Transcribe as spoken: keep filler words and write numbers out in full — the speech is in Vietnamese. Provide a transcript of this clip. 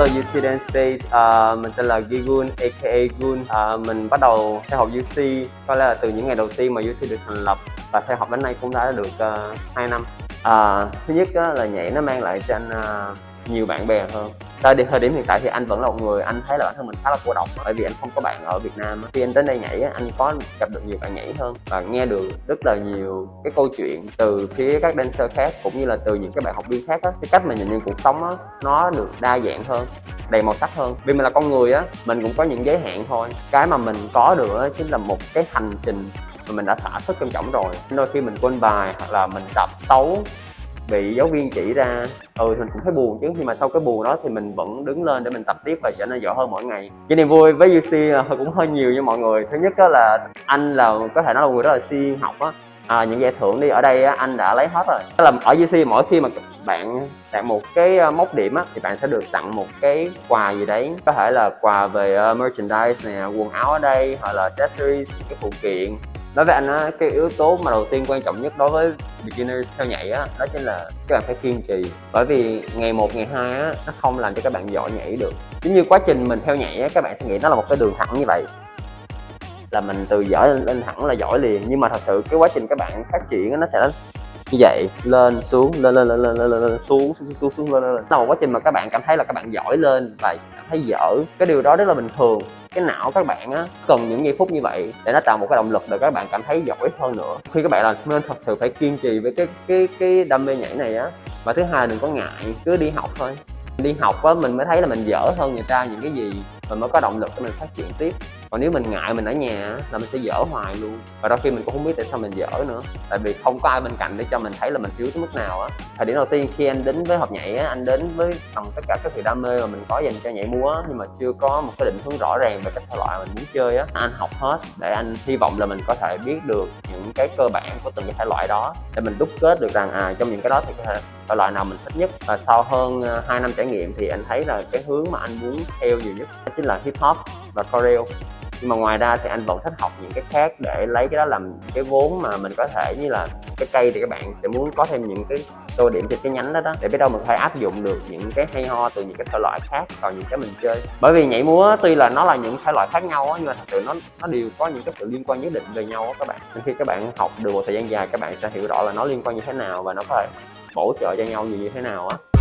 Hello u xê Dance Space, uh, mình tên là Gigun aka Gun. Uh, mình bắt đầu theo học u xê có lẽ là từ những ngày đầu tiên mà u xê được thành lập, và theo học đến nay cũng đã được uh, hai năm. Uh, thứ nhất uh, là nhảy nó mang lại cho anh uh, nhiều bạn bè hơn. Tới thời điểm hiện tại thì anh vẫn là một người anh thấy là bản thân mình khá là cô độc, bởi vì anh không có bạn ở Việt Nam. Khi anh đến đây nhảy anh có gặp được nhiều bạn nhảy hơn và nghe được rất là nhiều cái câu chuyện từ phía các dancer khác cũng như là từ những cái bạn học viên khác á. Cái cách mình nhìn nhận cuộc sống á nó được đa dạng hơn, đầy màu sắc hơn. Vì mình là con người á, mình cũng có những giới hạn thôi. Cái mà mình có được á chính là một cái hành trình mà mình đã thỏa sức trong trọng rồi. Đôi khi mình quên bài hoặc là mình tập xấu, bị giáo viên chỉ ra, ừ mình cũng thấy buồn chứ, nhưng mà sau cái buồn đó thì mình vẫn đứng lên để mình tập tiếp và trở nên giỏi hơn mỗi ngày. Cái niềm vui với u xê cũng hơi nhiều như mọi người. Thứ nhất đó là anh là có thể nói là một người rất là siêng học á. À, những giải thưởng đi ở đây á, anh đã lấy hết rồi. Đó là ở u xê mỗi khi mà bạn đạt một cái mốc điểm á thì bạn sẽ được tặng một cái quà gì đấy, có thể là quà về uh, merchandise nè, quần áo ở đây, hoặc là accessories, cái phụ kiện. Đối với anh á, cái yếu tố mà đầu tiên quan trọng nhất đối với beginners theo nhảy á, đó chính là các bạn phải kiên trì. Bởi vì ngày một, ngày hai á, nó không làm cho các bạn giỏi nhảy được. Giống như quá trình mình theo nhảy á, các bạn sẽ nghĩ nó là một cái đường thẳng như vậy, là mình từ giỏi lên, lên thẳng là giỏi liền. Nhưng mà thật sự cái quá trình các bạn phát triển á, nó sẽ như vậy, lên xuống lên lên lên lên lên, lên, lên xuống xuống xuống xuống lên lên. Là một quá trình mà các bạn cảm thấy là các bạn giỏi lên và cảm thấy dở. Cái điều đó rất là bình thường. Cái não các bạn á cần những giây phút như vậy để nó tạo một cái động lực để các bạn cảm thấy giỏi hơn nữa. Khi các bạn là nên thật sự phải kiên trì với cái cái cái đam mê nhảy này á. Và thứ hai, đừng có ngại, cứ đi học thôi. Đi học á mình mới thấy là mình dở hơn người ta những cái gì, mình mới có động lực để mình phát triển tiếp. Còn nếu mình ngại mình ở nhà là mình sẽ dở hoài luôn, và đôi khi mình cũng không biết tại sao mình dở nữa, tại vì không có ai bên cạnh để cho mình thấy là mình yếu tới mức nào á. Thời điểm đầu tiên khi anh đến với học nhảy á, anh đến với bằng tất cả các sự đam mê mà mình có dành cho nhảy múa, nhưng mà chưa có một cái định hướng rõ ràng về các thể loại mình muốn chơi á. Anh học hết để anh hy vọng là mình có thể biết được những cái cơ bản của từng cái thể loại đó, để mình đúc kết được rằng à trong những cái đó thì cái thể loại nào mình thích nhất. Và sau hơn hai năm trải nghiệm thì anh thấy là cái hướng mà anh muốn theo nhiều nhất đó chính là hip hop và choreo. Nhưng mà ngoài ra thì anh vẫn thích học những cái khác để lấy cái đó làm cái vốn mà mình có thể, như là cái cây thì các bạn sẽ muốn có thêm những cái tô điểm trên cái nhánh đó đó, để biết đâu mình có thể áp dụng được những cái hay ho từ những cái thể loại khác vào những cái mình chơi. Bởi vì nhảy múa tuy là nó là những thể loại khác nhau á, nhưng mà thật sự nó nó đều có những cái sự liên quan nhất định về nhau á các bạn. Nên khi các bạn học được một thời gian dài, các bạn sẽ hiểu rõ là nó liên quan như thế nào và nó có thể bổ trợ cho nhau như thế nào á.